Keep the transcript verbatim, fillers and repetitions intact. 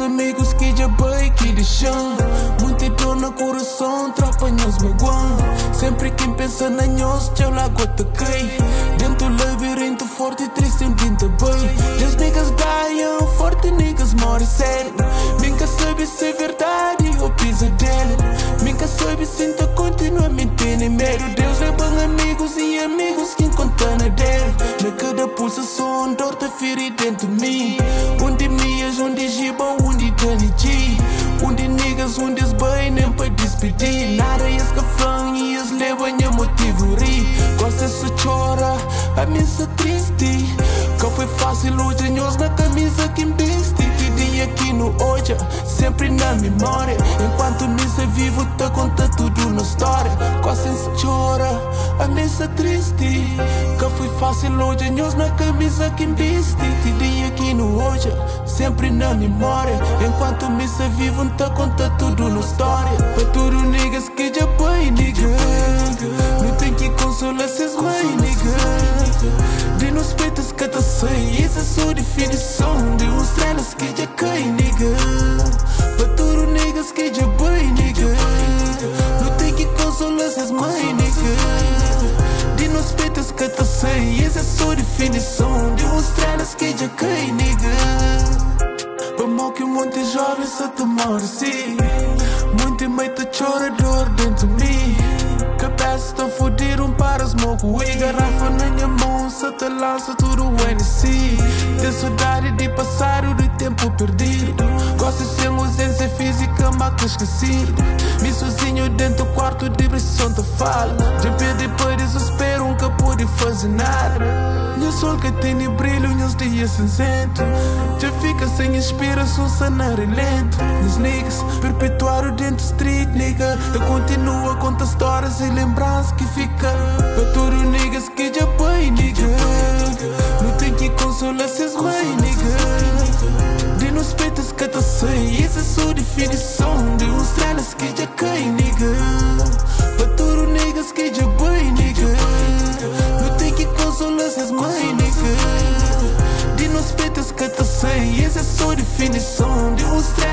amigos que já bem que deixam muita dor no coração, tropa-nos magoam. Sempre quem pensa na nós, tchau lá gota cai. Dentro do labirinto forte e triste um tinta bem. Des niggas ganham, forte niggas morrem sério. Nunca sabe se é verdade ou pesadelo. Nunca sabe se ainda continua mentindo em medo. Deus é bom amigos e amigos que encontram na dele. Na cada pulsação, dor te fere dentro de mim. Onde mias, onde gibam, onde eternity. Onde niggas, onde es bem, nem para despedir. Nada é escafão e es levam a motivo rir. Gosta se chora, a mim se triste. Que foi fácil hoje, nós na camisa que me veste. Que dia aqui no hoje, sempre na memória. Enquanto me se vivo, te conta tudo na história. Gosta se chora, a mim se triste. Que foi fácil hoje, nós na camisa que me veste. Que dia aqui no hoje, sempre na memória. Enquanto me se vivo, te conta tudo na história. Para tudo niggas que já bem, nigga. Não tem que consolar seus mãe, nigga. De nos peitos que te sei, essa é a sua definição. De uns treinos que já cai, nigga. Para tudo niggas que já bem, nigga. Não tem que consolar seus mãe, nigga. De nos peitos que te sei, essa é a sua definição. De uns treinos que já cai, nigga. Por mal que um monte de jovens se te morre, sim. Muito meio te chora dor dentro de mim. Cabeça te fudir um para smoke weed. Garrafa na minha mão, se te lança tudo o N C. De saudade de passado, de tempo perdido. Gosto sem ausência física, mas que esquecido. Me sozinho dentro do quarto, de pressão te fala. De pé depois desespero, nunca pude fazer nada. Meu sol que tem brilho, meus dias cinzentos. Já fica sem inspiração, sanar e lento. Meus niggas, perpetuar o dentro street, nigga. Eu continuo a contar histórias e lembranças que fica. Para todos os niggas que já bem, nigga. Não tem que consolar seus mãe, nigga. De nos peitos que te sei, essa é a sua definição. De uns treinos que já cai, nigga. Para todos os niggas que já bem, nigga. Não tem que consolar seus mãe, nigga. De nos peitos que te sei, essa é a sua definição. De uns treinos